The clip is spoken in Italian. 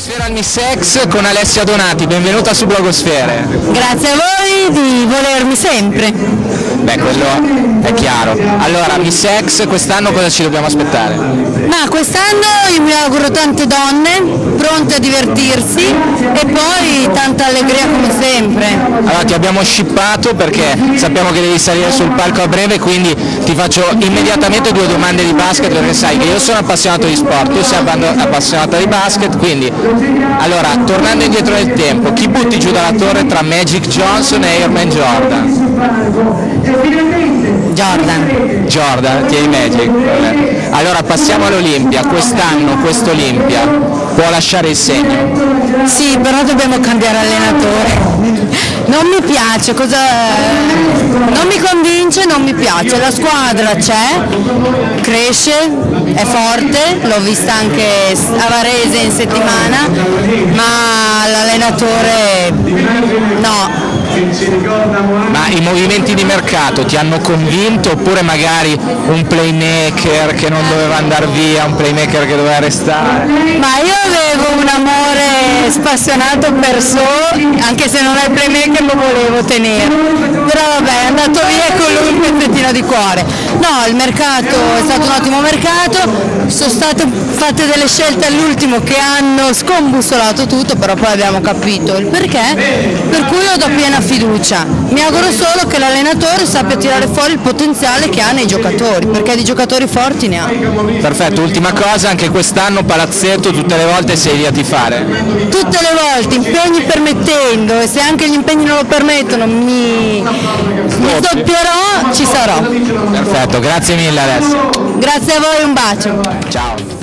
Blogosfera al Missex con Alessia Donati, benvenuta su Blogosfere. Grazie a voi di volermi sempre. Beh, quello è chiaro. Allora, Missex, quest'anno cosa ci dobbiamo aspettare? Ma quest'anno io mi auguro tante donne pronte a divertirsi e poi tanta allegria come sempre. Allora, ti abbiamo shippato perché sappiamo che devi salire sul palco a breve, quindi ti faccio immediatamente due domande di basket, perché sai che io sono appassionato di sport, tu sei appassionato di basket, quindi allora, tornando indietro nel tempo, chi butti giù dalla torre tra Magic Johnson e Airman Jordan? Jordan, tieni Magic. Vabbè. Allora passiamo all'Olimpia, quest'anno questo Olimpia può lasciare il segno? Sì, però dobbiamo cambiare allenatore. Non mi piace, non mi convince, non mi piace. La squadra c'è, cresce, è forte, l'ho vista anche a Varese in settimana, ma l'allenatore no. Ma i movimenti di mercato ti hanno convinto oppure magari un playmaker che non doveva andare via, un playmaker che doveva restare? Ma io avevo un amore spassionato per So, anche se non è il playmaker lo volevo tenere, però vabbè è andato via con lui un pezzettino di cuore. No, il mercato è stato un ottimo mercato, sono state fatte delle scelte all'ultimo che hanno scombussolato tutto, però poi abbiamo capito il perché, per cui io do piena fiducia. Mi auguro solo che l'allenatore sappia tirare fuori il potenziale che ha nei giocatori, perché di giocatori forti ne ha. Perfetto, ultima cosa, anche quest'anno palazzetto tutte le volte sei lì a tifare? Tutte le volte, impegni permettendo, e se anche gli impegni non lo permettono mi doppierò, ci sarò. Perfetto, grazie mille Alessia. Grazie a voi, un bacio. Ciao.